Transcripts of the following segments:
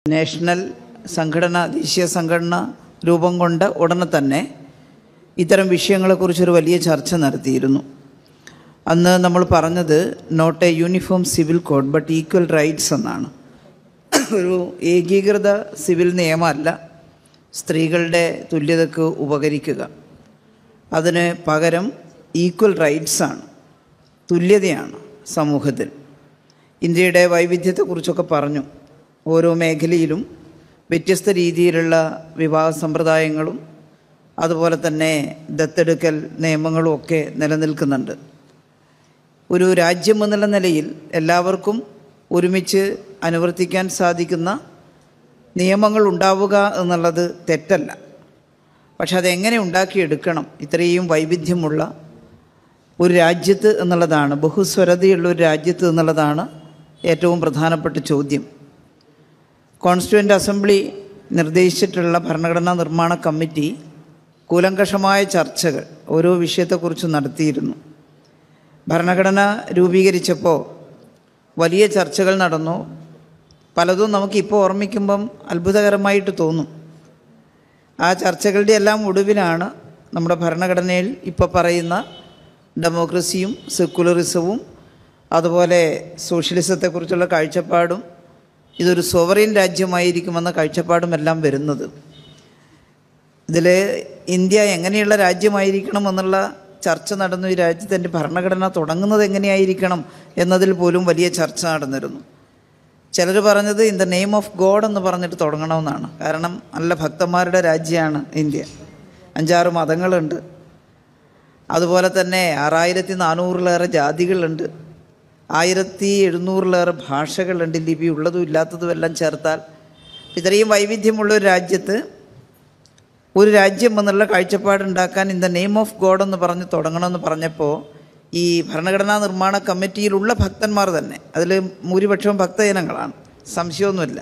National സംഘടന, ദേശീയ സംഘടന രൂപം കൊണ്ട ഉടനെ തന്നെ ഇത്തരം വിഷയങ്ങളെക്കുറിച്ചൊരു വലിയ ചർച്ച നടത്തിയിരുന്നു. അന്ന് നമ്മൾ പറഞ്ഞത് not a uniform civil code but equal rights എന്നാണ്. ഒരു ഏകീകൃത സിവിൽ നിയമമല്ല സ്ത്രീകളുടെ തുല്യതയ്ക്ക് ഉപകരിക്കുക. അതിന് പകരം ഈക്വൽ റൈറ്റ്സാണ്, തുല്യതയാണ് സമൂഹത്തിൽ. ഇന്ത്യയുടെ വൈവിധ്യത്തെക്കുറിച്ചൊക്കെ പറഞ്ഞു. ഓരോ മേഖലയിലും വ്യത്യസ്ത രീതിയിലുള്ള വിവാഹ സമ്പ്രദായങ്ങളും അതുപോലെ തന്നെ ദത്തെടുക്കൽ നിയമങ്ങളും ഒക്കെ നിലനിൽക്കുന്നുണ്ട്. ഒരു രാജ്യം എന്നുള്ള നിലയിൽ എല്ലാവർക്കും ഒരുമിച്ച് അനുവർത്തിക്കാൻ സാധിക്കുന്ന നിയമങ്ങൾ ഉണ്ടാവുക എന്നുള്ളത് തെറ്റല്ല. പക്ഷെ അതെങ്ങനെ ഉണ്ടാക്കിയെടുക്കണം ഇത്രയും വൈവിധ്യമുള്ള ഒരു രാജ്യത്ത് എന്നുള്ളതാണ്, ബഹുസ്വരതയുള്ള ഒരു രാജ്യത്ത് എന്നുള്ളതാണ് ഏറ്റവും പ്രധാനപ്പെട്ട ചോദ്യം. കോൺസ്റ്റിറ്റ്യൂവൻ്റ് അസംബ്ലി നിർദ്ദേശിച്ചിട്ടുള്ള ഭരണഘടനാ നിർമ്മാണ കമ്മിറ്റി കൂലങ്കഷമായ ചർച്ചകൾ ഓരോ വിഷയത്തെക്കുറിച്ചും നടത്തിയിരുന്നു. ഭരണഘടന രൂപീകരിച്ചപ്പോൾ വലിയ ചർച്ചകൾ നടന്നു. പലതും നമുക്കിപ്പോൾ ഓർമ്മിക്കുമ്പം അത്ഭുതകരമായിട്ട് തോന്നും. ആ ചർച്ചകളുടെ എല്ലാം ഒടുവിലാണ് നമ്മുടെ ഭരണഘടനയിൽ ഇപ്പോൾ പറയുന്ന ഡെമോക്രസിയും സെക്കുലറിസവും അതുപോലെ സോഷ്യലിസത്തെക്കുറിച്ചുള്ള കാഴ്ചപ്പാടും ഇതൊരു സോവറിൻ രാജ്യമായിരിക്കുമെന്ന കാഴ്ചപ്പാടുമെല്ലാം വരുന്നത്. ഇതിൽ ഇന്ത്യ എങ്ങനെയുള്ള രാജ്യമായിരിക്കണം എന്നുള്ള ചർച്ച നടന്നു. ഈ രാജ്യത്തിൻ്റെ ഭരണഘടന തുടങ്ങുന്നത് എങ്ങനെയായിരിക്കണം എന്നതിൽ പോലും വലിയ ചർച്ച നടന്നിരുന്നു. ചിലർ പറഞ്ഞത് in the name of God എന്ന് പറഞ്ഞിട്ട് തുടങ്ങണമെന്നാണ്. കാരണം നല്ല ഭക്തന്മാരുടെ രാജ്യമാണ് ഇന്ത്യ. 5-6 മതങ്ങളുണ്ട്. അതുപോലെ തന്നെ 6400-ലേറെ ജാതികളുണ്ട്. 1700-ലേറെ ഭാഷകളുണ്ട്. ലിപി ഉള്ളതും ഇല്ലാത്തതും എല്ലാം ചേർത്താൽ ഇത്രയും വൈവിധ്യമുള്ളൊരു രാജ്യത്ത് ഒരു രാജ്യം എന്നുള്ള കാഴ്ചപ്പാടുണ്ടാക്കാൻ in the name of God എന്ന് പറഞ്ഞ് തുടങ്ങണമെന്ന് പറഞ്ഞപ്പോൾ ഈ ഭരണഘടനാ നിർമ്മാണ കമ്മിറ്റിയിലുള്ള ഭക്തന്മാർ തന്നെ, അതിൽ ഭൂരിപക്ഷവും ഭക്തജനങ്ങളാണ്, സംശയമൊന്നുമില്ല.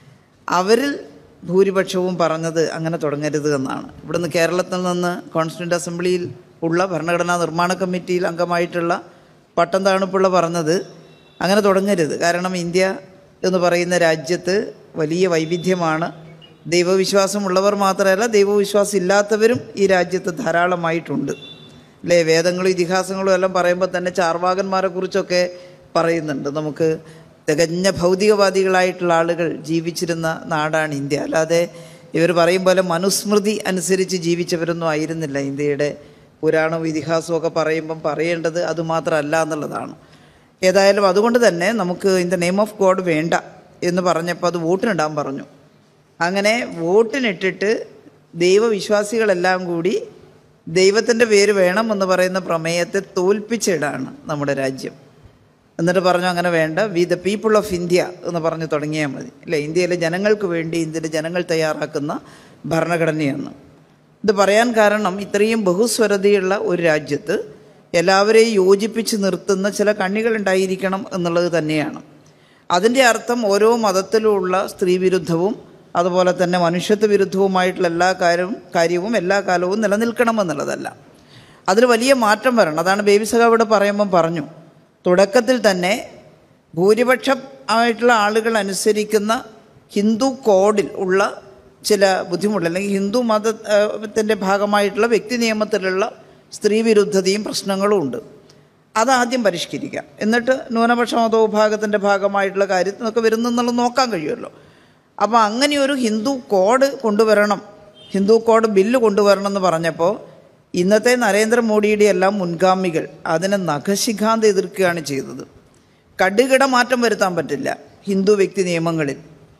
അവരിൽ ഭൂരിപക്ഷവും പറഞ്ഞത് അങ്ങനെ തുടങ്ങരുത് എന്നാണ്. ഇവിടുന്ന് കേരളത്തിൽ നിന്ന് കോൺസ്റ്റിറ്റ്യൂവൻ്റ് അസംബ്ലിയിൽ ഉള്ള ഭരണഘടനാ നിർമ്മാണ കമ്മിറ്റിയിൽ അംഗമായിട്ടുള്ള പട്ടം താണുപിള്ള പറഞ്ഞത് അങ്ങനെ തുടങ്ങരുത്. കാരണം ഇന്ത്യ എന്ന് പറയുന്ന രാജ്യത്ത് വലിയ വൈവിധ്യമാണ്. ദൈവവിശ്വാസമുള്ളവർ മാത്രമല്ല, ദൈവവിശ്വാസം ഇല്ലാത്തവരും ഈ രാജ്യത്ത് ധാരാളമായിട്ടുണ്ട് അല്ലേ. വേദങ്ങളും ഇതിഹാസങ്ങളും എല്ലാം പറയുമ്പോൾ തന്നെ ചാർവാകന്മാരെ കുറിച്ചൊക്കെ പറയുന്നുണ്ട്. നമുക്ക് തികഞ്ഞ ഭൗതികവാദികളായിട്ടുള്ള ആളുകൾ ജീവിച്ചിരുന്ന നാടാണ് ഇന്ത്യ. അല്ലാതെ ഇവർ പറയും പോലെ മനുസ്മൃതി അനുസരിച്ച് ജീവിച്ചവരൊന്നും ആയിരുന്നില്ല. ഇന്ത്യയുടെ പുരാണവും ഇതിഹാസവും ഒക്കെ പറയുമ്പം പറയേണ്ടത് അതുമാത്രമല്ല എന്നുള്ളതാണ്. ഏതായാലും അതുകൊണ്ട് തന്നെ നമുക്ക് in the name of God വേണ്ട എന്ന് പറഞ്ഞപ്പോൾ അത് വോട്ടിനിടാൻ പറഞ്ഞു. അങ്ങനെ വോട്ടിനിട്ടിട്ട് ദൈവവിശ്വാസികളെല്ലാം കൂടി ദൈവത്തിൻ്റെ പേര് വേണം എന്ന് പറയുന്ന പ്രമേയത്തെ തോൽപ്പിച്ചിടാണ് നമ്മുടെ രാജ്യം. എന്നിട്ട് പറഞ്ഞു അങ്ങനെ വേണ്ട, we the people of India എന്ന് പറഞ്ഞ് തുടങ്ങിയാൽ മതി അല്ലേ. ഇന്ത്യയിലെ ജനങ്ങൾക്ക് വേണ്ടി ഇന്ത്യയിലെ ജനങ്ങൾ തയ്യാറാക്കുന്ന ഭരണഘടനയെന്ന്. ഇത് പറയാൻ കാരണം ഇത്രയും ബഹുസ്വരതയുള്ള ഒരു രാജ്യത്ത് എല്ലാവരെയും യോജിപ്പിച്ച് നിർത്തുന്ന ചില കണ്ണികളുണ്ടായിരിക്കണം എന്നുള്ളത് തന്നെയാണ്. അതിൻ്റെ അർത്ഥം ഓരോ മതത്തിലുമുള്ള സ്ത്രീവിരുദ്ധവും അതുപോലെ തന്നെ മനുഷ്യത്വ വിരുദ്ധവുമായിട്ടുള്ള എല്ലാ കാര്യവും എല്ലാ കാലവും നിലനിൽക്കണമെന്നുള്ളതല്ല. അതിൽ വലിയ മാറ്റം വരണം. അതാണ് ബേബി സഖാവ് ഇവിടെ പറയുമ്പം പറഞ്ഞു. തുടക്കത്തിൽ തന്നെ ഭൂരിപക്ഷം ആയിട്ടുള്ള ആളുകൾ അനുസരിക്കുന്ന ഹിന്ദു കോഡിൽ ഉള്ള ചില ബുദ്ധിമുട്ട് അല്ലെങ്കിൽ ഹിന്ദു മതത്തിൻ്റെ ഭാഗമായിട്ടുള്ള വ്യക്തി നിയമത്തിലുള്ള സ്ത്രീ വിരുദ്ധതയും പ്രശ്നങ്ങളും ഉണ്ട്. അതാദ്യം പരിഷ്കരിക്കാം. എന്നിട്ട് ന്യൂനപക്ഷ മതവിഭാഗത്തിൻ്റെ ഭാഗമായിട്ടുള്ള കാര്യത്തിനൊക്കെ വരുന്നെന്നുള്ളത് നോക്കാൻ കഴിയുമല്ലോ. അപ്പോൾ അങ്ങനെയൊരു ഹിന്ദു കോഡ് കൊണ്ടുവരണം, ഹിന്ദു കോഡ് ബില്ല് കൊണ്ടുവരണം എന്ന് പറഞ്ഞപ്പോൾ ഇന്നത്തെ നരേന്ദ്രമോദിയുടെ എല്ലാം മുൻഗാമികൾ അതിനെ നഖശിഖാന്ത് എതിർക്കുകയാണ് ചെയ്തത്. കടുകിട മാറ്റം വരുത്താൻ പറ്റില്ല ഹിന്ദു വ്യക്തി നിയമങ്ങളിൽ.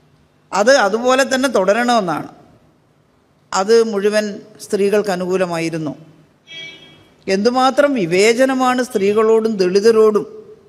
അത് അതുപോലെ തന്നെ തുടരണമെന്നാണ്. അത് മുഴുവൻ സ്ത്രീകൾക്ക് അനുകൂലമായിരുന്നു. എന്തുമാത്രം വിവേചനമാണ് സ്ത്രീകളോടും ദളിതരോടും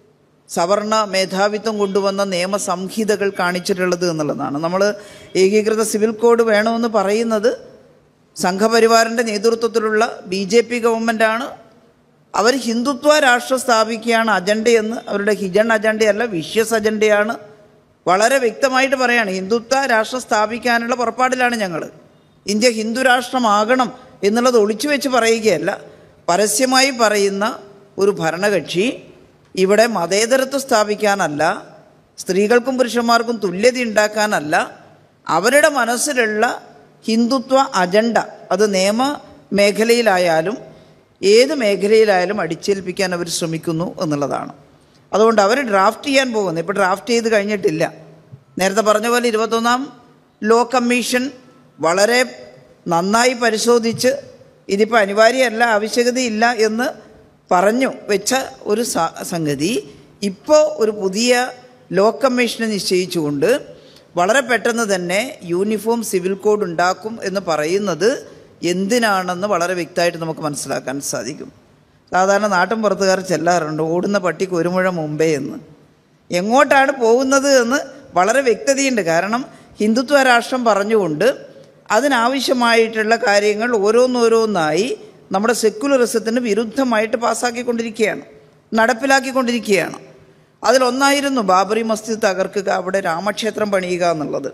സവർണ മേധാവിത്വം കൊണ്ടുവന്ന നിയമസംഹിതകൾ കാണിച്ചിട്ടുള്ളത് എന്നുള്ളതാണ്. നമ്മൾ ഏകീകൃത സിവിൽ കോഡ് വേണമെന്ന് പറയുന്നത് സംഘപരിവാറിൻ്റെ നേതൃത്വത്തിലുള്ള BJP ഗവൺമെൻറ്റാണ്. അവർ ഹിന്ദുത്വ രാഷ്ട്രം സ്ഥാപിക്കുകയാണ് അജണ്ടയെന്ന്. അവരുടെ ഹിജൺ അജണ്ടയല്ല, വിഷ്യസ് അജണ്ടയാണ്. വളരെ വ്യക്തമായിട്ട് പറയുകയാണ്, ഹിന്ദുത്വ രാഷ്ട്രം സ്ഥാപിക്കാനുള്ള പുറപ്പാടിലാണ് ഞങ്ങൾ. ഇന്ത്യ ഹിന്ദു രാഷ്ട്രമാകണം എന്നുള്ളത് ഒളിച്ചു വെച്ച് പറയുകയല്ല, പരസ്യമായി പറയുന്ന ഒരു ഭരണകക്ഷി ഇവിടെ മതേതരത്വം സ്ഥാപിക്കാനല്ല, സ്ത്രീകൾക്കും പുരുഷന്മാർക്കും തുല്യത ഉണ്ടാക്കാനല്ല, അവരുടെ മനസ്സിലുള്ള ഹിന്ദുത്വ അജണ്ട അത് നിയമ മേഖലയിലായാലും ഏത് മേഖലയിലായാലും അടിച്ചേൽപ്പിക്കാൻ അവർ ശ്രമിക്കുന്നു എന്നുള്ളതാണ്. അതുകൊണ്ട് അവർ ഡ്രാഫ്റ്റ് ചെയ്യാൻ പോകുന്നു. ഇപ്പോൾ ഡ്രാഫ്റ്റ് ചെയ്ത് കഴിഞ്ഞിട്ടില്ല. നേരത്തെ പറഞ്ഞ പോലെ 21ാം ലോ കമ്മീഷൻ വളരെ നന്നായി പരിശോധിച്ച് ഇതിപ്പോൾ അനിവാര്യമല്ല, ആവശ്യകതയില്ല എന്ന് പറഞ്ഞു വെച്ച ഒരു സംഗതി ഇപ്പോൾ ഒരു പുതിയ ലോ കമ്മീഷനെ നിശ്ചയിച്ചുകൊണ്ട് വളരെ പെട്ടെന്ന് തന്നെ യൂണിഫോം സിവിൽ കോഡ് ഉണ്ടാക്കും എന്ന് പറയുന്നത് എന്തിനാണെന്ന് വളരെ വ്യക്തമായിട്ട് നമുക്ക് മനസ്സിലാക്കാൻ സാധിക്കും. സാധാരണ നാട്ടിൻ പുറത്തുകാർ ചെല്ലാറുണ്ട്, ഓടുന്ന പട്ടിക്ക് ഒരു മുഴ മുമ്പേ എന്ന്. എങ്ങോട്ടാണ് പോകുന്നത് എന്ന് വളരെ വ്യക്തതയുണ്ട്. കാരണം ഹിന്ദുത്വ രാഷ്ട്രം പറഞ്ഞുകൊണ്ട് അതിനാവശ്യമായിട്ടുള്ള കാര്യങ്ങൾ ഓരോന്നോരോന്നായി നമ്മുടെ സെക്യുലറിസത്തിന് വിരുദ്ധമായിട്ട് പാസ്സാക്കിക്കൊണ്ടിരിക്കുകയാണ്, നടപ്പിലാക്കിക്കൊണ്ടിരിക്കുകയാണ്. അതിലൊന്നായിരുന്നു ബാബറി മസ്ജിദ് തകർക്കുക, അവിടെ രാമക്ഷേത്രം പണിയുക എന്നുള്ളത്.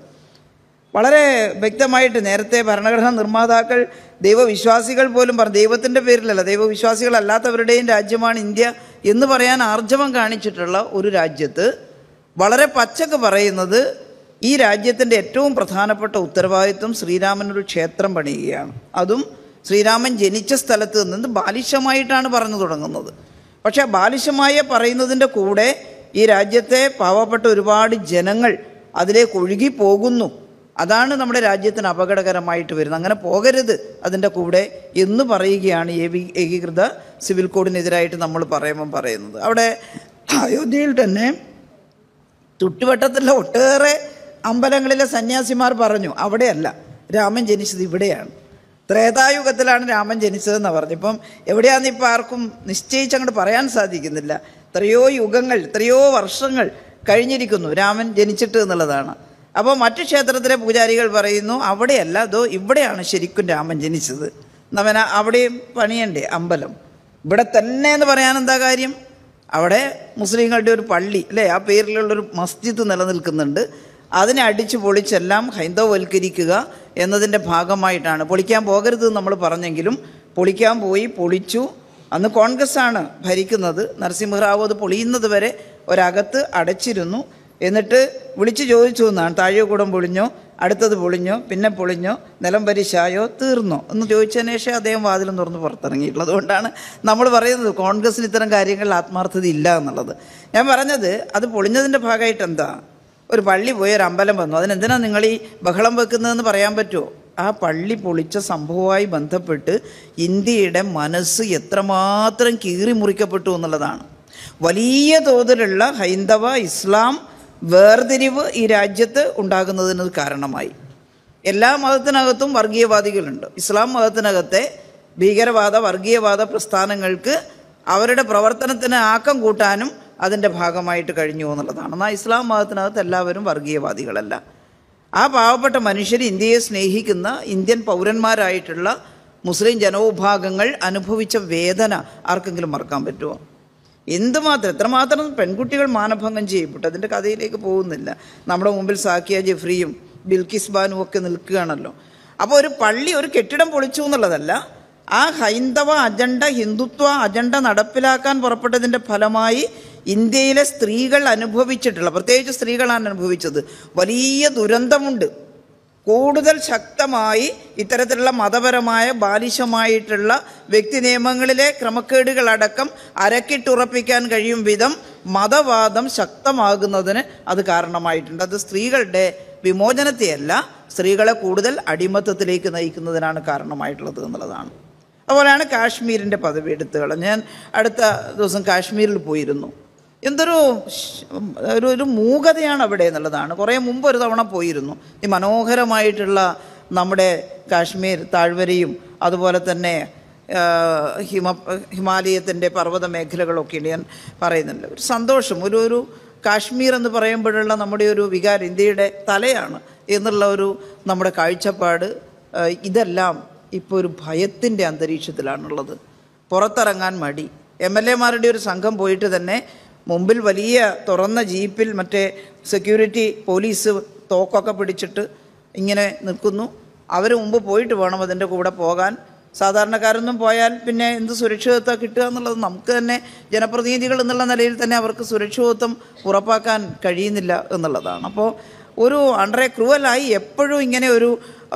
വളരെ വ്യക്തമായിട്ട് നേരത്തെ ഭരണഘടനാ നിർമ്മാതാക്കൾ ദൈവവിശ്വാസികൾ പോലും പറഞ്ഞു, ദൈവത്തിൻ്റെ പേരിലല്ല, ദൈവവിശ്വാസികളല്ലാത്തവരുടെയും രാജ്യമാണ് ഇന്ത്യ എന്ന് പറയാൻ ആർജവം കാണിച്ചിട്ടുള്ള ഒരു രാജ്യത്ത് വളരെ പച്ചക്ക് പറയുന്നത് ഈ രാജ്യത്തിൻ്റെ ഏറ്റവും പ്രധാനപ്പെട്ട ഉത്തരവാദിത്വം ശ്രീരാമനൊരു ക്ഷേത്രം പണിയുകയാണ്. അതും ശ്രീരാമൻ ജനിച്ച സ്ഥലത്ത് നിന്ന് ബാലിശമായിട്ടാണ് പറഞ്ഞു തുടങ്ങുന്നത്. പക്ഷേ ബാലിശമായ പറയുന്നതിൻ്റെ കൂടെ ഈ രാജ്യത്തെ പാവപ്പെട്ട ഒരുപാട് ജനങ്ങൾ അതിലേക്ക് ഒഴുകി പോകുന്നു. അതാണ് നമ്മുടെ രാജ്യത്തിന് അപകടകരമായിട്ട് വരുന്നത്. അങ്ങനെ പോകരുത് അതിൻ്റെ കൂടെ എന്ന് പറയുകയാണ് ഏകീകൃത സിവിൽ കോഡിനെതിരായിട്ട് നമ്മൾ പറയുന്നത്. അവിടെ അയോധ്യയിൽ തന്നെ ചുറ്റുവട്ടത്തുള്ള ഒട്ടേറെ അമ്പലങ്ങളിലെ സന്യാസിമാർ പറഞ്ഞു അവിടെയല്ല, രാമൻ ജനിച്ചത് ഇവിടെയാണ്, ത്രേതായുഗത്തിലാണ് രാമൻ ജനിച്ചതെന്ന് പറഞ്ഞു. ഇപ്പം എവിടെയാണെന്ന് ഇപ്പോൾ ആർക്കും നിശ്ചയിച്ചങ്ങോട്ട് പറയാൻ സാധിക്കുന്നില്ല. എത്രയോ യുഗങ്ങൾ, എത്രയോ വർഷങ്ങൾ കഴിഞ്ഞിരിക്കുന്നു രാമൻ ജനിച്ചിട്ട് എന്നുള്ളതാണ്. അപ്പോൾ മറ്റു ക്ഷേത്രത്തിലെ പൂജാരികൾ പറയുന്നു അവിടെയല്ല, അതോ ഇവിടെയാണ് ശരിക്കും രാമൻ ജനിച്ചത്. നമ്മന അവിടെയും പണിയണ്ടേ അമ്പലം, ഇവിടെ തന്നെ എന്ന് പറയാൻ എന്താ കാര്യം? അവിടെ മുസ്ലിങ്ങളുടെ ഒരു പള്ളി അല്ലേ, ആ പേരിലുള്ളൊരു മസ്ജിദ് നിലനിൽക്കുന്നുണ്ട്. അതിനെ അടിച്ചു പൊളിച്ചെല്ലാം ഹൈന്ദവവൽക്കരിക്കുക എന്നതിൻ്റെ ഭാഗമായിട്ടാണ്. പൊളിക്കാൻ പോകരുത് നമ്മൾ പറഞ്ഞെങ്കിലും പൊളിക്കാൻ പോയി, പൊളിച്ചു. അന്ന് കോൺഗ്രസ്സാണ് ഭരിക്കുന്നത്. നരസിംഹറാവു അത് പൊളിയുന്നത് വരെ ഒരകത്ത് അടച്ചിരുന്നു. എന്നിട്ട് വിളിച്ചു ചോദിച്ചു എന്നാണ്, താഴെ കൂടം പൊളിഞ്ഞോ, അടുത്തത് പൊളിഞ്ഞോ, പിന്നെ പൊളിഞ്ഞോ, നിലം പരിശായോ, തീർന്നോ എന്ന് ചോദിച്ചതിന് ശേഷം അദ്ദേഹം വാതിലും തുറന്ന് പുറത്തിറങ്ങിയിട്ടുള്ളത്. അതുകൊണ്ടാണ് നമ്മൾ പറയുന്നത് കോൺഗ്രസ്സിന് ഇത്തരം കാര്യങ്ങളിൽ ആത്മാർത്ഥത ഇല്ല എന്നുള്ളത്. ഞാൻ പറഞ്ഞത് അത് പൊളിഞ്ഞതിൻ്റെ ഭാഗമായിട്ട് എന്താ, ഒരു പള്ളി പോയി ഒരു അമ്പലം വന്നു, അതിനെന്തിനാണ് നിങ്ങൾ ഈ ബഹളം വെക്കുന്നതെന്ന് പറയാൻ പറ്റുമോ? ആ പള്ളി പൊളിച്ച സംഭവവുമായി ബന്ധപ്പെട്ട് ഇന്ത്യയുടെ മനസ്സ് എത്രമാത്രം കീറി മുറിക്കപ്പെട്ടു എന്നുള്ളതാണ്. വലിയ തോതിലുള്ള ഹൈന്ദവ ഇസ്ലാം വേർതിരിവ് ഈ രാജ്യത്ത് ഉണ്ടാകുന്നതിന് കാരണമായി. എല്ലാ മതത്തിനകത്തും വർഗീയവാദികളുണ്ട്. ഇസ്ലാം മതത്തിനകത്തെ ഭീകരവാദ വർഗീയവാദ പ്രസ്ഥാനങ്ങൾക്ക് അവരുടെ പ്രവർത്തനത്തിന് ആക്കം കൂട്ടാനും അതിൻ്റെ ഭാഗമായിട്ട് കഴിഞ്ഞു എന്നുള്ളതാണ്. എന്നാൽ ഇസ്ലാം മതത്തിനകത്ത് എല്ലാവരും വർഗീയവാദികളല്ല. ആ പാവപ്പെട്ട മനുഷ്യർ, ഇന്ത്യയെ സ്നേഹിക്കുന്ന ഇന്ത്യൻ പൗരന്മാരായിട്ടുള്ള മുസ്ലിം ജനവിഭാഗങ്ങൾ അനുഭവിച്ച വേദന ആർക്കെങ്കിലും മറക്കാൻ പറ്റുമോ? എന്തുമാത്രം, എത്രമാത്രം പെൺകുട്ടികൾ മാനഭംഗം ചെയ്യപ്പെട്ടു. അതിൻ്റെ കഥയിലേക്ക് പോകുന്നില്ല. നമ്മുടെ മുമ്പിൽ സാക്കിയ ജെഫ്രിയും ബിൽക്കിസ് ബാനുവും ഒക്കെ നിൽക്കുകയാണല്ലോ. അപ്പോൾ ഒരു പള്ളി, ഒരു കെട്ടിടം പൊളിച്ചു എന്നുള്ളതല്ല, ആ ഹൈന്ദവ അജണ്ട, ഹിന്ദുത്വ അജണ്ട നടപ്പിലാക്കാൻ പുറപ്പെട്ടതിൻ്റെ ഫലമായി ഇന്ത്യയിലെ സ്ത്രീകൾ അനുഭവിച്ചിട്ടുള്ള, പ്രത്യേകിച്ച് സ്ത്രീകളാണ് അനുഭവിച്ചത്, വലിയ ദുരന്തമുണ്ട്. കൂടുതൽ ശക്തമായി ഇത്തരത്തിലുള്ള മതപരമായ ബാലിശമായിട്ടുള്ള വ്യക്തി നിയമങ്ങളിലെ ക്രമക്കേടുകളടക്കം അരക്കിട്ടുറപ്പിക്കാൻ കഴിയും വിധം മതവാദം ശക്തമാകുന്നതിന് അത് കാരണമായിട്ടുണ്ട്. അത് സ്ത്രീകളുടെ വിമോചനത്തെയല്ല, സ്ത്രീകളെ കൂടുതൽ അടിമത്തത്തിലേക്ക് നയിക്കുന്നതിനാണ് കാരണമായിട്ടുള്ളത് എന്നുള്ളതാണ്. അതുപോലെയാണ് കാശ്മീരിൻ്റെ പദവി എടുത്തു കളഞ്ഞ്. ഞാൻ അടുത്ത ദിവസം കാശ്മീരിൽ പോയിരുന്നു. എന്തൊരു ഒരു മൂകതയാണ് അവിടെ എന്നുള്ളതാണ്. കുറേ മുമ്പ് ഒരു തവണ പോയിരുന്നു. ഈ മനോഹരമായിട്ടുള്ള നമ്മുടെ കാശ്മീർ താഴ്വരയും അതുപോലെ തന്നെ ഹിമാലയത്തിൻ്റെ പർവ്വത മേഖലകളൊക്കെയാണ് ഞാൻ പറയുന്നുണ്ട്. ഒരു സന്തോഷം, ഒരു കാശ്മീർ എന്ന് പറയുമ്പോഴുള്ള നമ്മുടെ ഒരു വികാരം ഇന്ത്യയുടെ തലയാണ് എന്നുള്ള ഒരു നമ്മുടെ കാഴ്ചപ്പാട്, ഇതെല്ലാം ഇപ്പോൾ ഒരു ഭയത്തിൻ്റെ അന്തരീക്ഷത്തിലാണുള്ളത്. പുറത്തിറങ്ങാൻ മടി. MLA-മാരുടെ ഒരു സംഘം പോയിട്ട് തന്നെ മുമ്പിൽ വലിയ തുറന്ന ജീപ്പിൽ മറ്റേ സെക്യൂരിറ്റി പോലീസ് തോക്കൊക്കെ പിടിച്ചിട്ട് ഇങ്ങനെ നിൽക്കുന്നു. അവർ മുമ്പ് പോയിട്ട് വേണം അതിൻ്റെ കൂടെ പോകാൻ. സാധാരണക്കാരൊന്നും പോയാൽ പിന്നെ എന്ത് സുരക്ഷിതത്വം കിട്ടുക എന്നുള്ളത് നമുക്ക് തന്നെ ജനപ്രതിനിധികൾ എന്നുള്ള നിലയിൽ തന്നെ അവർക്ക് സുരക്ഷിതത്വം ഉറപ്പാക്കാൻ കഴിയുന്നില്ല എന്നുള്ളതാണ്. അപ്പോൾ ഒരു വളരെ ക്രൂവലായി എപ്പോഴും ഇങ്ങനെ ഒരു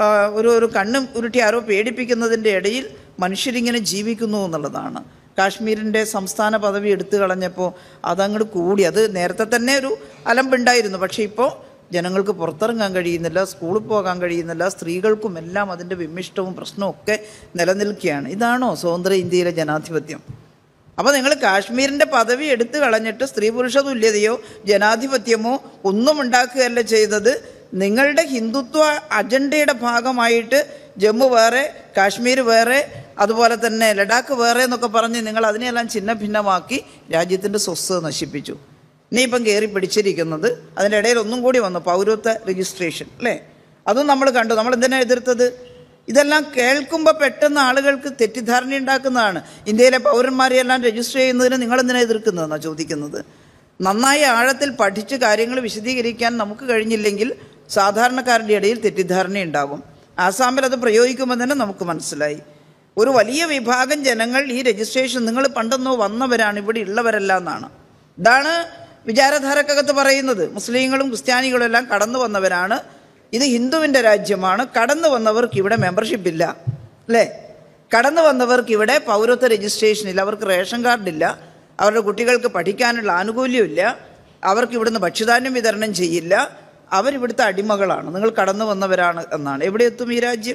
ഒരു കണ്ണും ഉരുട്ടി ആരോ പേടിപ്പിക്കുന്നതിൻ്റെ ഇടയിൽ മനുഷ്യരിങ്ങനെ ജീവിക്കുന്നു എന്നുള്ളതാണ്. കാശ്മീരിൻ്റെ സംസ്ഥാന പദവി എടുത്തു കളഞ്ഞപ്പോൾ അതങ്ങോട്ട് കൂടി. അത് നേരത്തെ തന്നെ ഒരു അലമ്പുണ്ടായിരുന്നു. പക്ഷേ ഇപ്പോൾ ജനങ്ങൾക്ക് പുറത്തിറങ്ങാൻ കഴിയുന്നില്ല, സ്കൂളിൽ പോകാൻ കഴിയുന്നില്ല, സ്ത്രീകൾക്കും എല്ലാം അതിൻ്റെ വിമ്മിഷ്ടവും പ്രശ്നവും ഒക്കെ നിലനിൽക്കുകയാണ്. ഇതാണോ സ്വതന്ത്ര ഇന്ത്യയിലെ ജനാധിപത്യം? അപ്പോൾ നിങ്ങൾ കാശ്മീരിൻ്റെ പദവി എടുത്തു കളഞ്ഞിട്ട് സ്ത്രീ പുരുഷ തുല്യതയോ ജനാധിപത്യമോ ഒന്നും ഉണ്ടാക്കുകയല്ല ചെയ്തത്. നിങ്ങളുടെ ഹിന്ദുത്വ അജണ്ടയുടെ ഭാഗമായിട്ട് ജമ്മു വേറെ, കാശ്മീർ വേറെ, അതുപോലെ തന്നെ ലഡാക്ക് വേറെ എന്നൊക്കെ പറഞ്ഞ് നിങ്ങൾ അതിനെയെല്ലാം ഛിന്ന ഭിന്നമാക്കി രാജ്യത്തിൻ്റെ സ്വസ്ഥത നശിപ്പിച്ചു. ഇനിയിപ്പം കയറി പിടിച്ചിരിക്കുന്നത് അതിൻ്റെ ഇടയിൽ ഒന്നും കൂടി വന്നു, പൗരത്വ രജിസ്ട്രേഷൻ, അല്ലേ? അതും നമ്മൾ കണ്ടു. നമ്മൾ എന്തിനാണ് എതിർത്തത്? ഇതെല്ലാം കേൾക്കുമ്പോൾ പെട്ടെന്ന് ആളുകൾക്ക് തെറ്റിദ്ധാരണ ഉണ്ടാക്കുന്നതാണ്. ഇന്ത്യയിലെ പൗരന്മാരെയെല്ലാം രജിസ്റ്റർ ചെയ്യുന്നതിന് നിങ്ങളെന്തിനാണ് എതിർക്കുന്നതെന്നാണ് ചോദിക്കുന്നത്. നന്നായി ആഴത്തിൽ പഠിച്ച് കാര്യങ്ങൾ വിശദീകരിക്കാൻ നമുക്ക് കഴിഞ്ഞില്ലെങ്കിൽ സാധാരണക്കാരുടെ ഇടയിൽ തെറ്റിദ്ധാരണയുണ്ടാകും. ആസാമിൽ അത് പ്രയോഗിക്കുമ്പോൾ തന്നെ നമുക്ക് മനസ്സിലായി. ഒരു വലിയ വിഭാഗം ജനങ്ങൾ ഈ രജിസ്ട്രേഷൻ നിങ്ങൾ പണ്ടെന്നോ വന്നവരാണ്, ഇവിടെ ഉള്ളവരല്ല എന്നാണ്. ഇതാണ് വിചാരധാരക്കകത്ത് പറയുന്നത്. മുസ്ലിങ്ങളും ക്രിസ്ത്യാനികളും എല്ലാം കടന്നു വന്നവരാണ്, ഇത് ഹിന്ദുവിൻ്റെ രാജ്യമാണ്, കടന്നു വന്നവർക്ക് ഇവിടെ മെമ്പർഷിപ്പ് ഇല്ല, അല്ലേ? കടന്നു വന്നവർക്ക് ഇവിടെ പൗരത്വ രജിസ്ട്രേഷൻ ഇല്ല, അവർക്ക് റേഷൻ കാർഡില്ല, അവരുടെ കുട്ടികൾക്ക് പഠിക്കാനുള്ള ആനുകൂല്യമില്ല, അവർക്ക് ഇവിടുന്ന് ഭക്ഷ്യധാന്യം വിതരണം ചെയ്യില്ല, അവരിവിടുത്തെ അടിമകളാണ്, നിങ്ങൾ കടന്നു വന്നവരാണ് എന്നാണ്. എവിടെ എത്തും ഈ രാജ്യം?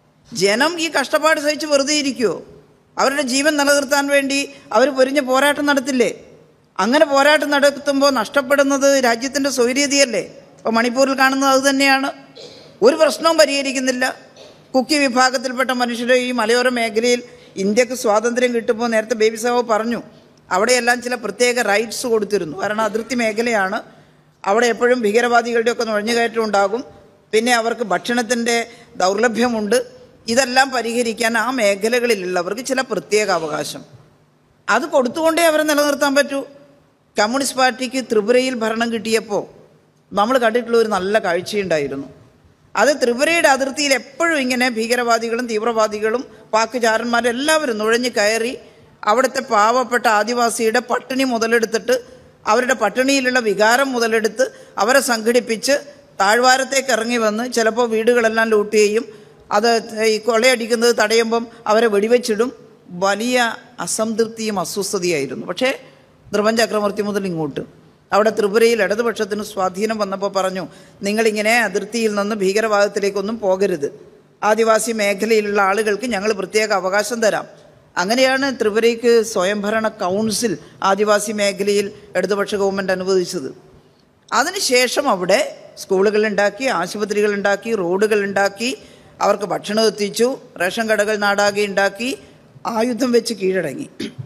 ജനം ഈ കഷ്ടപ്പാട് സഹിച്ച് വെറുതെ ഇരിക്കുമോ? അവരുടെ ജീവൻ നിലനിർത്താൻ വേണ്ടി അവർ പൊരിഞ്ഞ പോരാട്ടം നടത്തില്ലേ? അങ്ങനെ പോരാട്ടം നടത്തുമ്പോൾ നഷ്ടപ്പെടുന്നത് രാജ്യത്തിൻ്റെ സ്വൈര്യതയല്ലേ? ഇപ്പോൾ മണിപ്പൂരിൽ കാണുന്നത് അത് തന്നെയാണ്. ഒരു പ്രശ്നവും പരിഹരിക്കുന്നില്ല. കുക്കി വിഭാഗത്തിൽപ്പെട്ട മനുഷ്യർ ഈ മലയോര മേഖലയിൽ ഇന്ത്യക്ക് സ്വാതന്ത്ര്യം കിട്ടുമ്പോൾ നേരത്തെ ബേബി സാഹു പറഞ്ഞു, അവിടെയെല്ലാം ചില പ്രത്യേക റൈറ്റ്സ് കൊടുത്തിരുന്നു. കാരണം അതിർത്തി മേഖലയാണ്, അവിടെ എപ്പോഴും ഭീകരവാദികളുടെയൊക്കെ നുഴഞ്ഞുകയറ്റം ഉണ്ടാകും, പിന്നെ അവർക്ക് ഭക്ഷണത്തിൻ്റെ ദൗർലഭ്യമുണ്ട്. ഇതെല്ലാം പരിഹരിക്കാൻ ആ മേഖലകളിലുള്ളവർക്ക് ചില പ്രത്യേക അവകാശം അത് കൊടുത്തുകൊണ്ടേ അവരെ നിലനിർത്താൻ പറ്റൂ. കമ്മ്യൂണിസ്റ്റ് പാർട്ടിക്ക് ത്രിപുരയിൽ ഭരണം കിട്ടിയപ്പോൾ നമ്മൾ കണ്ടിട്ടുള്ള ഒരു നല്ല കാഴ്ചയുണ്ടായിരുന്നു. അത് ത്രിപുരയുടെ അതിർത്തിയിൽ എപ്പോഴും ഇങ്ങനെ ഭീകരവാദികളും തീവ്രവാദികളും പാക് ചാരന്മാരും എല്ലാവരും നുഴഞ്ഞു കയറി അവിടുത്തെ പാവപ്പെട്ട ആദിവാസിയുടെ പട്ടിണി മുതലെടുത്തിട്ട്, അവരുടെ പട്ടിണിയിലുള്ള വികാരം മുതലെടുത്ത് അവരെ സംഘടിപ്പിച്ച് താഴ്വാരത്തേക്ക് ഇറങ്ങി വന്ന് ചിലപ്പോൾ വീടുകളെല്ലാം ലൂട്ട് ചെയ്യും. അത് ഈ കൊള്ളയടിക്കുന്നത് തടയുമ്പം അവരെ വെടിവെച്ചിടും. വലിയ അസംതൃപ്തിയും അസ്വസ്ഥതയായിരുന്നു. പക്ഷേ ധ്രുവൻ ചക്രവർത്തി മുതൽ ഇങ്ങോട്ട് അവിടെ ത്രിപുരയിൽ ഇടതുപക്ഷത്തിന് സ്വാധീനം വന്നപ്പോൾ പറഞ്ഞു, നിങ്ങളിങ്ങനെ അതിർത്തിയിൽ നിന്ന് ഭീകരവാദത്തിലേക്കൊന്നും പോകരുത്, ആദിവാസി മേഖലയിലുള്ള ആളുകൾക്ക് ഞങ്ങൾ പ്രത്യേക അവകാശം തരാം. അങ്ങനെയാണ് ത്രിപുരയ്ക്ക് സ്വയംഭരണ കൗൺസിൽ ആദിവാസി മേഖലയിൽ ഇടതുപക്ഷ ഗവൺമെൻറ് അനുവദിച്ചത്. അതിനുശേഷം അവിടെ സ്കൂളുകളുണ്ടാക്കി, ആശുപത്രികളുണ്ടാക്കി, റോഡുകളുണ്ടാക്കി, അവർക്ക് ഭക്ഷണം എത്തിച്ചു, റേഷൻ കടകൾ നാടാകെ ഉണ്ടാക്കി, ആയുധം വെച്ച് കീഴടങ്ങി.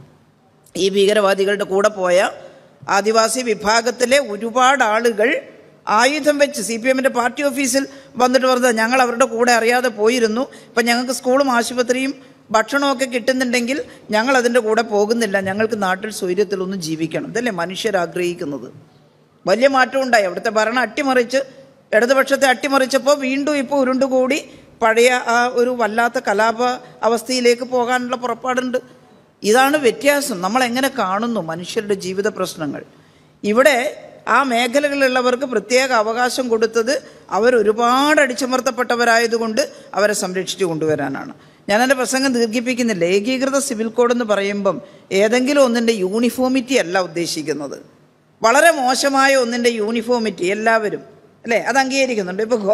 ഈ ഭീകരവാദികളുടെ കൂടെ പോയ ആദിവാസി വിഭാഗത്തിലെ ഒരുപാട് ആളുകൾ ആയുധം വെച്ച് CPM-ൻ്റെ പാർട്ടി ഓഫീസിൽ വന്നിട്ട് പറഞ്ഞത്, ഞങ്ങൾ അവരുടെ കൂടെ അറിയാതെ പോയിരുന്നു, ഇപ്പം ഞങ്ങൾക്ക് സ്കൂളും ആശുപത്രിയും ഭക്ഷണമൊക്കെ കിട്ടുന്നുണ്ടെങ്കിൽ ഞങ്ങൾ അതിൻ്റെ കൂടെ പോകുന്നില്ല, ഞങ്ങൾക്ക് നാട്ടിൽ സ്വൈര്യത്തിലൊന്നും ജീവിക്കണം. ഇതല്ലേ മനുഷ്യരാഗ്രഹിക്കുന്നത്? വലിയ മാറ്റം ഉണ്ടായി. അവിടുത്തെ ഭരണം അട്ടിമറിച്ച് ഇടതുപക്ഷത്തെ അട്ടിമറിച്ചപ്പോൾ വീണ്ടും ഇപ്പോൾ ഉരുണ്ടുകൂടി പഴയ ആ ഒരു വല്ലാത്ത കലാപ അവസ്ഥയിലേക്ക് പോകാനുള്ള പുറപ്പാടുണ്ട്. ഇതാണ് വ്യത്യാസം. നമ്മളെങ്ങനെ കാണുന്നു മനുഷ്യരുടെ ജീവിത പ്രശ്നങ്ങൾ. ഇവിടെ ആ മേഖലകളിലുള്ളവർക്ക് പ്രത്യേക അവകാശം കൊടുത്തത് അവരൊരുപാട് അടിച്ചമർത്തപ്പെട്ടവരായതുകൊണ്ട് അവരെ സംരക്ഷിച്ചു കൊണ്ടുവരാനാണ്. ഞാനെൻ്റെ പ്രസംഗം ദീർഘിപ്പിക്കുന്നില്ല. ഏകീകൃത സിവിൽ കോഡ് എന്ന് പറയുമ്പം ഏതെങ്കിലും ഒന്നിൻ്റെ യൂണിഫോമിറ്റി അല്ല ഉദ്ദേശിക്കുന്നത്. വളരെ മോശമായ ഒന്നിൻ്റെ യൂണിഫോമിറ്റി എല്ലാവരും, അല്ലേ, അത് അംഗീകരിക്കുന്നുണ്ട്. ഇപ്പോൾ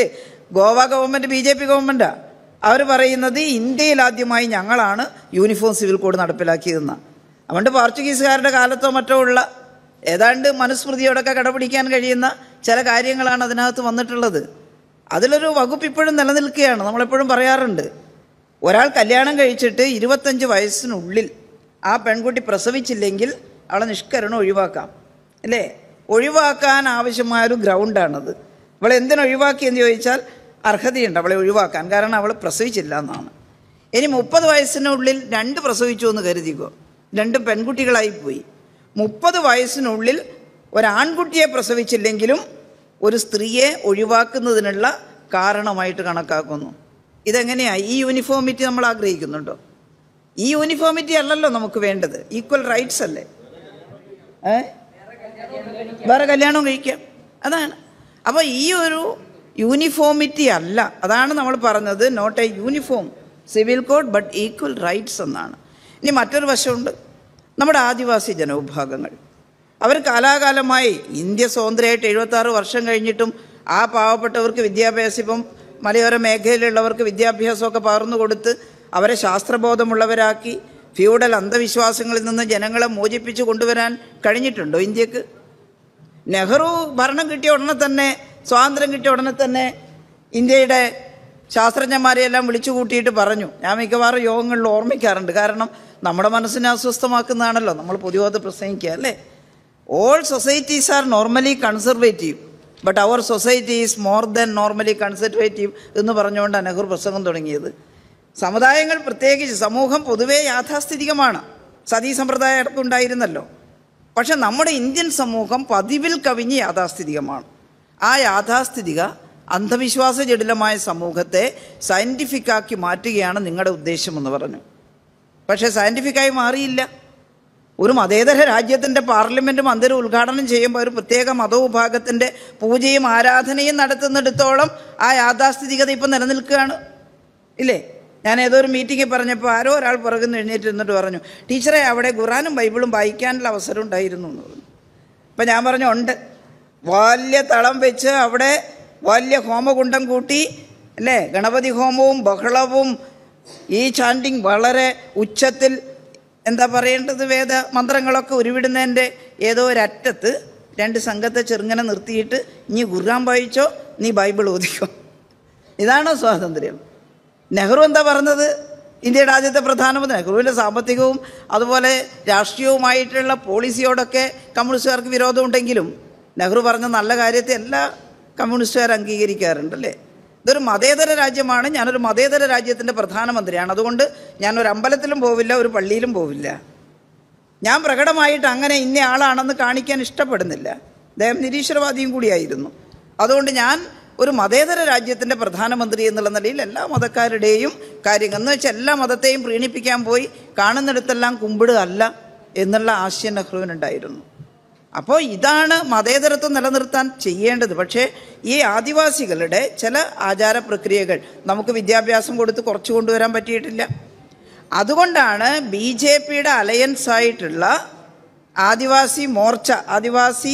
ഗോവ ഗവൺമെൻറ് BJP ഗവൺമെൻറ്റാണ്. അവർ പറയുന്നത് ഇന്ത്യയിൽ ആദ്യമായി ഞങ്ങളാണ് യൂണിഫോം സിവിൽ കോഡ് നടപ്പിലാക്കിയതെന്നാണ്. അതുകൊണ്ട് പോർച്ചുഗീസുകാരുടെ കാലത്തോ മറ്റോ ഉള്ള ഏതാണ്ട് മനുസ്മൃതിയോടൊക്കെ കടപിടിക്കാൻ കഴിയുന്ന ചില കാര്യങ്ങളാണ് അതിനകത്ത് വന്നിട്ടുള്ളത്. അതിലൊരു വകുപ്പ് ഇപ്പോഴും നിലനിൽക്കുകയാണ്. നമ്മളെപ്പോഴും പറയാറുണ്ട്, ഒരാൾ കല്യാണം കഴിച്ചിട്ട് 25 വയസ്സിനുള്ളിൽ ആ പെൺകുട്ടി പ്രസവിച്ചില്ലെങ്കിൽ അവളെ നിഷ്കരണം ഒഴിവാക്കാം, അല്ലേ? ഒഴിവാക്കാൻ ആവശ്യമായൊരു ഗ്രൗണ്ടാണത്. അവളെ എന്തിനൊഴിവാക്കിയെന്ന് ചോദിച്ചാൽ അർഹതയുണ്ട് അവളെ ഒഴിവാക്കാൻ, കാരണം അവൾ പ്രസവിച്ചില്ല എന്നാണ്. ഇനി 30 വയസ്സിനുള്ളിൽ 2 പ്രസവിച്ചു എന്ന് കരുതിക്കോ, 2 പെൺകുട്ടികളായിപ്പോയി. 30 വയസ്സിനുള്ളിൽ ഒരാൺകുട്ടിയെ പ്രസവിച്ചില്ലെങ്കിലും ഒരു സ്ത്രീയെ ഒഴിവാക്കുന്നതിനുള്ള കാരണമായിട്ട് കണക്കാക്കുന്നു. ഇതെങ്ങനെയാണ്? ഈ യൂണിഫോമിറ്റി നമ്മൾ ആഗ്രഹിക്കുന്നുണ്ടോ? ഈ യൂണിഫോമിറ്റി അല്ലല്ലോ നമുക്ക് വേണ്ടത്, ഈക്വൽ റൈറ്റ്സ് അല്ലേ? വേറെ കല്യാണം കഴിക്കാം, അതാണ്. അപ്പോൾ ഈ ഒരു യൂണിഫോമിറ്റി അല്ല, അതാണ് നമ്മൾ പറഞ്ഞത്, not a uniform civil code but equal rights എന്നാണ്. ഇനി മറ്റൊരു വശമുണ്ട്, നമ്മുടെ ആദിവാസി ജനവിഭാഗങ്ങൾ. അവർ കാലാകാലമായി ഇന്ത്യ സ്വതന്ത്രമായിട്ട് 76 വർഷം കഴിഞ്ഞിട്ടും ആ പാവപ്പെട്ടവർക്ക് വിദ്യാഭ്യാസം, ഇപ്പം മലയോര മേഖലയിലുള്ളവർക്ക് വിദ്യാഭ്യാസമൊക്കെ പകർന്നു കൊടുത്ത് അവരെ ശാസ്ത്രബോധമുള്ളവരാക്കി ഫ്യൂഡൽ അന്ധവിശ്വാസങ്ങളിൽ നിന്ന് ജനങ്ങളെ മോചിപ്പിച്ച് കൊണ്ടുവരാൻ കഴിഞ്ഞിട്ടുണ്ടോ ഇന്ത്യക്ക്? നെഹ്റു ഭരണം കിട്ടിയ ഉടനെ തന്നെ, സ്വാതന്ത്ര്യം കിട്ടിയ ഉടനെ തന്നെ ഇന്ത്യയുടെ ശാസ്ത്രജ്ഞന്മാരെയെല്ലാം വിളിച്ചു കൂട്ടിയിട്ട് പറഞ്ഞു, ഞാൻ മിക്കവാറും യോഗങ്ങളിൽ ഓർമ്മിക്കാറുണ്ട്, കാരണം നമ്മുടെ മനസ്സിനെ അസ്വസ്ഥമാക്കുന്നതാണല്ലോ നമ്മൾ പൊതുവാത് പ്രസംഗിക്കുക, അല്ലേ? All societies are normally conservative but our society is more than normally conservative എന്ന് പറഞ്ഞുകൊണ്ടാണ് നെഹ്റു പ്രസംഗം തുടങ്ങിയത്. സമുദായങ്ങൾ, പ്രത്യേകിച്ച് സമൂഹം പൊതുവേ യാഥാസ്ഥിതികമാണ്. സതീ സമ്പ്രദായം അടക്കമുണ്ടായിരുന്നല്ലോ. പക്ഷെ നമ്മുടെ ഇന്ത്യൻ സമൂഹം പതിവിൽ കവിഞ്ഞ് യാഥാസ്ഥിതികമാണ്. ആ യാഥാസ്ഥിതിക അന്ധവിശ്വാസ ജടിലമായ സമൂഹത്തെ സയൻറ്റിഫിക്കാക്കി മാറ്റുകയാണ് നിങ്ങളുടെ ഉദ്ദേശമെന്ന് പറഞ്ഞു. പക്ഷേ സയൻറ്റിഫിക്കായി മാറിയില്ല. ഒരു മതേതര രാജ്യത്തിൻ്റെ പാർലമെൻറ്റ് മന്ദിരം ഉദ്ഘാടനം ചെയ്യുമ്പോൾ ഒരു പ്രത്യേക മതവിഭാഗത്തിൻ്റെ പൂജയും ആരാധനയും നടത്തുന്നിടത്തോളം ആ യാഥാസ്ഥിതികത ഇപ്പം നിലനിൽക്കുകയാണ്, ഇല്ലേ? ഞാൻ ഏതോ ഒരു മീറ്റിങ്ങിൽ പറഞ്ഞപ്പോൾ ആരോ ഒരാൾ പുറകുന്ന് എഴുന്നേറ്റ് നിന്നിട്ട് പറഞ്ഞു, ടീച്ചറെ അവിടെ ഖുറാനും ബൈബിളും വായിക്കാനുള്ള അവസരം ഉണ്ടായിരുന്നു എന്ന് പറഞ്ഞു. അപ്പം ഞാൻ പറഞ്ഞു, ഉണ്ട്. വലിയ തളം വെച്ച് അവിടെ വലിയ ഹോമകുണ്ടം കൂട്ടി, അല്ലേ? ഗണപതി ഹോമവും ബഹളവും ഈ ചാൻഡിങ് വളരെ ഉച്ചത്തിൽ, എന്താ പറയേണ്ടത്, വേദ മന്ത്രങ്ങളൊക്കെ ഉരുവിടുന്നതിൻ്റെ ഏതോ ഒരറ്റത്ത് 2 സംഘത്തെ ചെറുങ്ങനെ നിർത്തിയിട്ട്, നീ ഖുർആൻ വായിച്ചോ, നീ ബൈബിൾ ഓതിക്കോ. ഇതാണോ സ്വാതന്ത്ര്യം? നെഹ്റു എന്താ പറഞ്ഞത്? ഇന്ത്യയുടെ ആദ്യത്തെ പ്രധാനമന്ത്രി. നെഹ്റുവിൻ്റെ സാമ്പത്തികവും അതുപോലെ രാഷ്ട്രീയവുമായിട്ടുള്ള പോളിസിയോടൊക്കെ കമ്മ്യൂണിസ്റ്റുകാർക്ക് വിരോധമുണ്ടെങ്കിലും നെഹ്റു പറഞ്ഞ നല്ല കാര്യത്തെ എല്ലാ കമ്മ്യൂണിസ്റ്റുകാർ അംഗീകരിക്കാറുണ്ടല്ലേ? ഇതൊരു മതേതര രാജ്യമാണ്, ഞാനൊരു മതേതര രാജ്യത്തിൻ്റെ പ്രധാനമന്ത്രിയാണ്, അതുകൊണ്ട് ഞാനൊരു അമ്പലത്തിലും പോവില്ല, ഒരു പള്ളിയിലും പോവില്ല. ഞാൻ പ്രകടമായിട്ട് അങ്ങനെ ഇന്ന ആളാണെന്ന് കാണിക്കാൻ ഇഷ്ടപ്പെടുന്നില്ല. അദ്ദേഹം നിരീശ്വരവാദിയും കൂടിയായിരുന്നു. അതുകൊണ്ട് ഞാൻ ഒരു മതേതര രാജ്യത്തിൻ്റെ പ്രധാനമന്ത്രി എന്നുള്ള നിലയിൽ എല്ലാ മതക്കാരുടെയും കാര്യങ്ങൾ എന്ന് വെച്ചാൽ എല്ലാ മതത്തെയും പ്രീണിപ്പിക്കാൻ പോയി കാണുന്നിടത്തെല്ലാം കുമ്പിടുക അല്ല എന്നുള്ള ആശയം നെഹ്റുവിനുണ്ടായിരുന്നു. അപ്പോൾ ഇതാണ് മതേതരത്വം നിലനിർത്താൻ ചെയ്യേണ്ടത്. പക്ഷേ ഈ ആദിവാസികളുടെ ചില ആചാര പ്രക്രിയകൾ നമുക്ക് വിദ്യാഭ്യാസം കൊടുത്ത് കുറച്ച് കൊണ്ടുവരാൻ പറ്റിയിട്ടില്ല. അതുകൊണ്ടാണ് BJPയുടെ അലയൻസായിട്ടുള്ള ആദിവാസി മോർച്ച, ആദിവാസി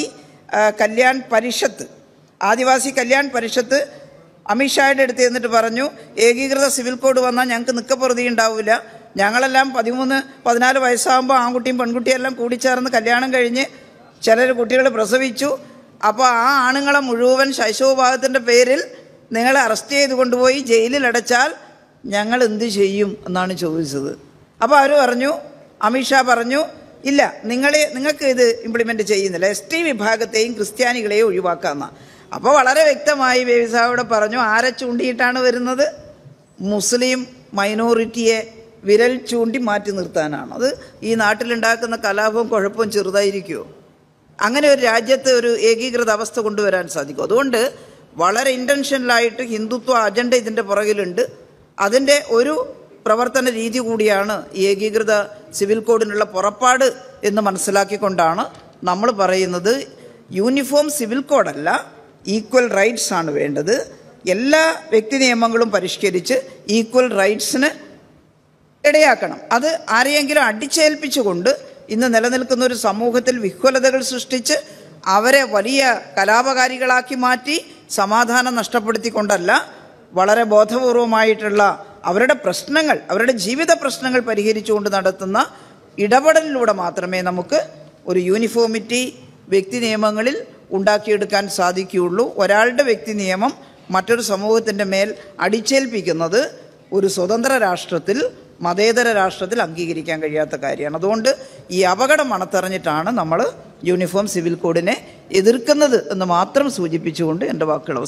കല്യാൺ പരിഷത്ത് അമിത്ഷായുടെ അടുത്ത് എന്നിട്ട് പറഞ്ഞു, ഏകീകൃത സിവിൽ കോഡ് വന്നാൽ ഞങ്ങൾക്ക് നിക്കപ്പൊറുതി ഉണ്ടാവില്ല. ഞങ്ങളെല്ലാം 13-14 വയസ്സാകുമ്പോൾ ആൺകുട്ടിയും പെൺകുട്ടിയും എല്ലാം കൂടിച്ചേർന്ന് കല്യാണം കഴിഞ്ഞ് ചിലർ കുട്ടികൾ പ്രസവിച്ചു. അപ്പോൾ ആ ആണുങ്ങളെ മുഴുവൻ ശൈശവവിവാഹത്തിൻ്റെ പേരിൽ നിങ്ങളെ അറസ്റ്റ് ചെയ്ത് കൊണ്ടുപോയി ജയിലിൽ അടച്ചാൽ ഞങ്ങൾ എന്ത് ചെയ്യും എന്നാണ് ചോദിച്ചത്. അപ്പോൾ അവർ പറഞ്ഞു, അമിത്ഷാ പറഞ്ഞു, ഇല്ല, നിങ്ങൾക്ക് ഇത് ഇംപ്ലിമെൻറ്റ് ചെയ്യുന്നില്ല, ST വിഭാഗത്തെയും ക്രിസ്ത്യാനികളെയും ഒഴിവാക്കാമെന്നാണ്. അപ്പോൾ വളരെ വ്യക്തമായി ബേബി സാഹിബ് പറഞ്ഞു, ആരെ ചൂണ്ടിയിട്ടാണ് വരുന്നത്? മുസ്ലിം മൈനോറിറ്റിയെ വിരൽ ചൂണ്ടി മാറ്റി നിർത്താനാണ്. അത് ഈ നാട്ടിലുണ്ടാക്കുന്ന കലാപവും കുഴപ്പവും ചെറുതായിരിക്കുമോ? അങ്ങനെ ഒരു രാജ്യത്ത് ഒരു ഏകീകൃത അവസ്ഥ കൊണ്ടുവരാൻ സാധിക്കും. അതുകൊണ്ട് വളരെ ഇൻറ്റൻഷനലായിട്ട് ഹിന്ദുത്വ അജണ്ട ഇതിൻ്റെ പുറകിലുണ്ട്. അതിൻ്റെ ഒരു പ്രവർത്തന രീതി കൂടിയാണ് ഈ ഏകീകൃത സിവിൽ കോഡിനുള്ള പുറപ്പാട് എന്ന് മനസ്സിലാക്കിക്കൊണ്ടാണ് നമ്മൾ പറയുന്നത് യൂണിഫോം സിവിൽ കോഡല്ല, ഈക്വൽ റൈറ്റ്സ് ആണ് വേണ്ടത്. എല്ലാ വ്യക്തി നിയമങ്ങളും പരിഷ്കരിച്ച് ഈക്വൽ റൈറ്റ്സിന് ഇടയാക്കണം. അത് ആരെയെങ്കിലും അടിച്ചേൽപ്പിച്ചുകൊണ്ട് ഇന്ന് നിലനിൽക്കുന്ന ഒരു സമൂഹത്തിൽ വിഹ്വലതകൾ സൃഷ്ടിച്ച് അവരെ വലിയ കലാപകാരികളാക്കി മാറ്റി സമാധാനം നഷ്ടപ്പെടുത്തിക്കൊണ്ടല്ല, വളരെ ബോധപൂർവമായിട്ടുള്ള അവരുടെ പ്രശ്നങ്ങൾ, അവരുടെ ജീവിത പ്രശ്നങ്ങൾ പരിഹരിച്ചുകൊണ്ട് നടത്തുന്ന ഇടപെടലിലൂടെ മാത്രമേ നമുക്ക് ഒരു യൂണിഫോമിറ്റി വ്യക്തി നിയമങ്ങളിൽ ഉണ്ടാക്കിയെടുക്കാൻ സാധിക്കുകയുള്ളൂ. ഒരാളുടെ വ്യക്തി നിയമം മറ്റൊരു സമൂഹത്തിൻ്റെ മേൽ അടിച്ചേൽപ്പിക്കുന്നത് ഒരു സ്വതന്ത്ര രാഷ്ട്രത്തിൽ, മതേതര രാഷ്ട്രത്തിൽ അംഗീകരിക്കാൻ കഴിയാത്ത കാര്യമാണ്. അതുകൊണ്ട് ഈ അപകടം മണത്തറിഞ്ഞിട്ടാണ് നമ്മൾ യൂണിഫോം സിവിൽ കോഡിനെ എതിർക്കുന്നത് എന്ന് മാത്രം സൂചിപ്പിച്ചുകൊണ്ട് എൻ്റെ വാക്കുകൾ